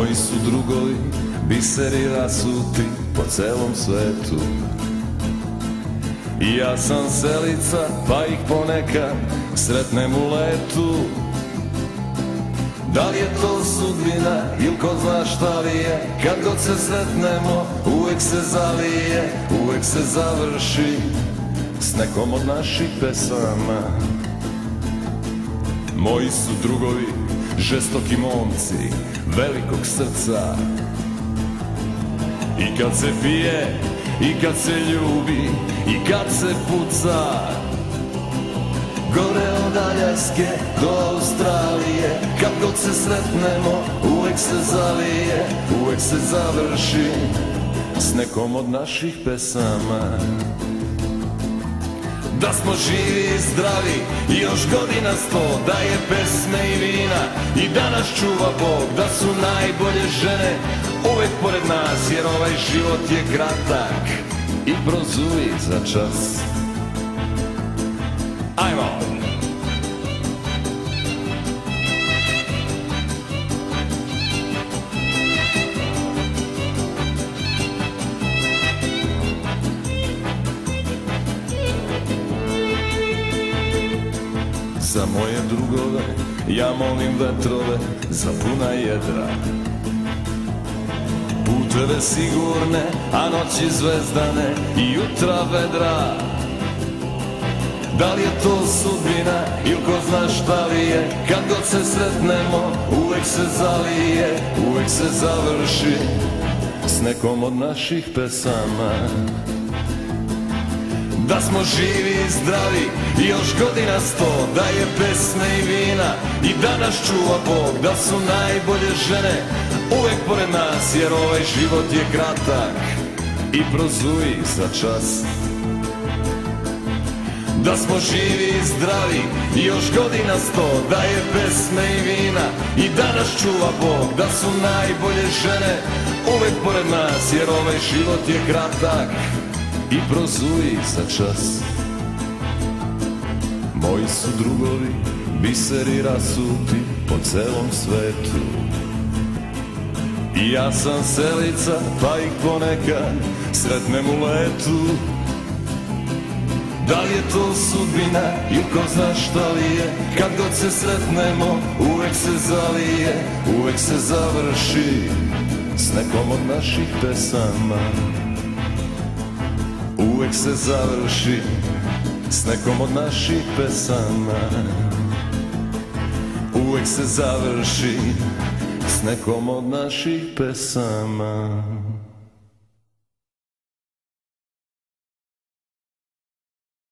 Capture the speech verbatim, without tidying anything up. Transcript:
Moji su drugovi biseri rasuti po celom svetu. I ja sam selica, pa ih ponekad sretnem u letu. Da li je to sudbina ili ko zna šta li je, kad god se sretnemo uvek se zalije, uvek se završi s nekom od naših pesama. Moji su drugovi žestoki momci velikog srca. I kad se pije, i kad se ljubi, i kad se puca, gore od Aljaske do Australije, kad god se sretnemo uvek se zalije, uvek se završi s nekom od naših pesama. Da smo živi i zdravi i još godina sto, da je pesme i vina i da nas čuva Bog, da su najbolje žene uvek pored nas, jer ovaj život je kratak i prozuji za čas. Ajmo! Za moje drugove ja molim vetrove za puna jedra, puteve sigurne, a noći zvezdane i jutra vedra. Da li je to sudbina ili ko zna šta li je, kad god se sretnemo uvek se zalije, uvek se završi s nekom od naših pesama. Da smo živi i zdravi i još godina sto, da je pesme i vina i da nas čuva Bog, da su najbolje žene uvek pored nas, jer ovaj život je kratak i prozuji za čas. Da smo živi i zdravi i još godina sto, da je pesme i vina i da nas čuva Bog, da su najbolje žene uvek pored nas, jer ovaj život je kratak i prozuji za čas. Moji su drugovi biseri rasuti po celom svetu. I ja sam selica, pa ih ponekad sretnem u letu. Da li je to sudbina ili ko zna šta li je, kad god se sretnemo uvek se zalije, uvek se završi s nekom od naših pesama. Uvek se završi s nekom od naših pesama. Uvek se završi s nekom od naših pesama.